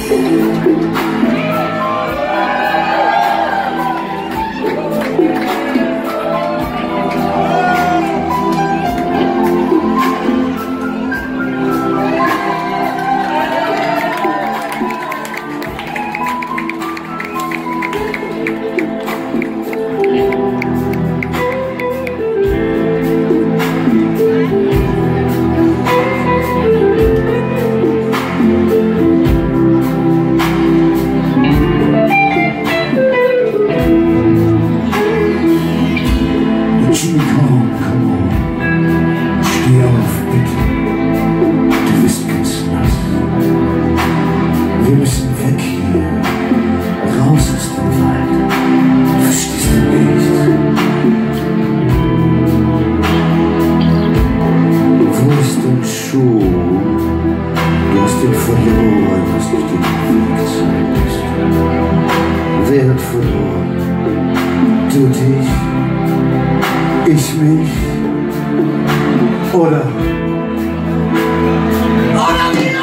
Du dich, ich mich, oder wir!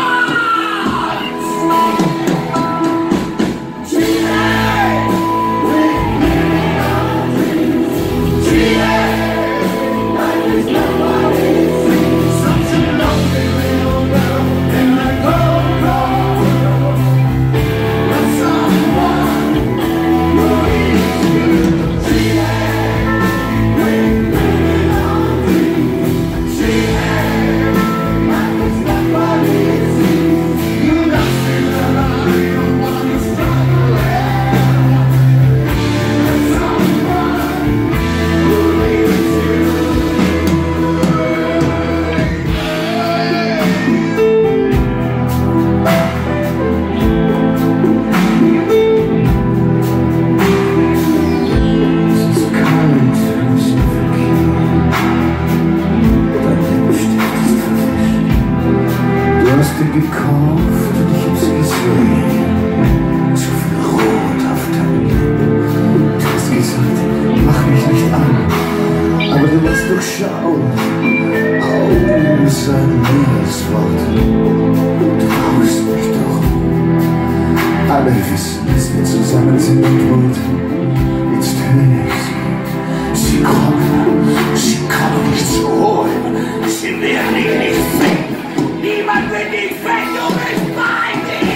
Gekauft und ich hab's gesehen. Zu viel Rot auf deinen Lippen. Du hast gesagt, mach mich nicht an. Aber du musst doch schauen. Augen sagen Meeresworte. Du brauchst mich doch. Alle wissen, dass wir zusammen sind und wollten. Jetzt höre ich sie. Sie kommen mich zu holen. Sie werden mich nicht finden. Niemand will dich finden, du bist bei mir!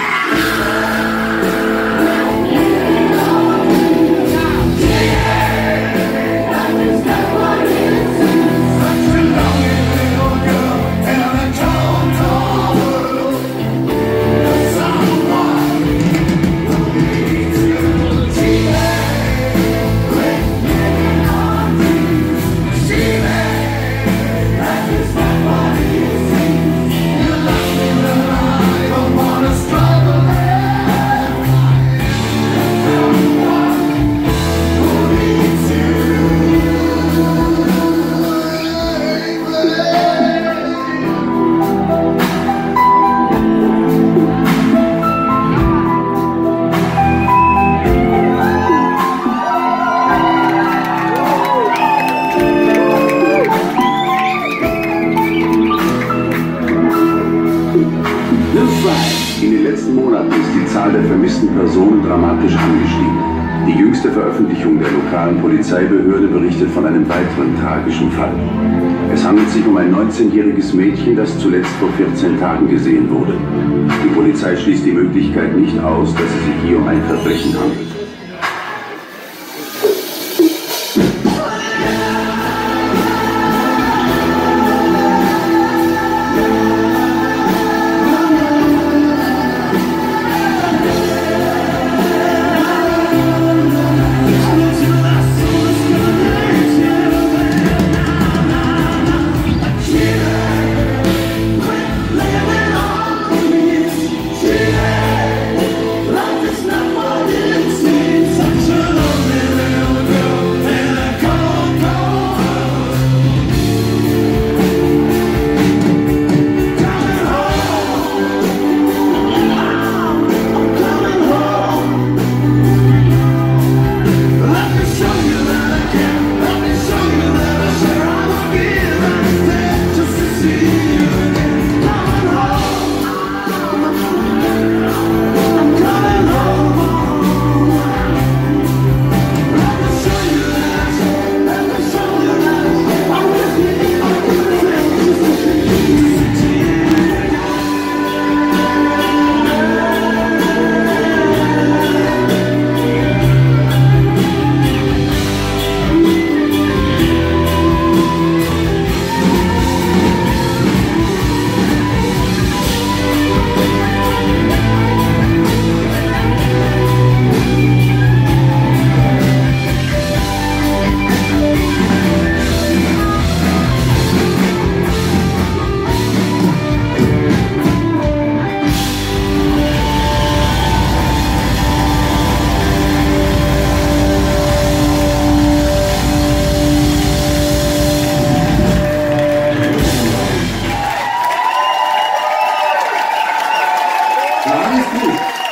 In den letzten Monaten ist die Zahl der vermissten Personen dramatisch angestiegen. Die jüngste Veröffentlichung der lokalen Polizeibehörde berichtet von einem weiteren tragischen Fall. Es handelt sich um ein 19-jähriges Mädchen, das zuletzt vor 14 Tagen gesehen wurde. Die Polizei schließt die Möglichkeit nicht aus, dass es sich hier um ein Verbrechen handelt. See Alles gut.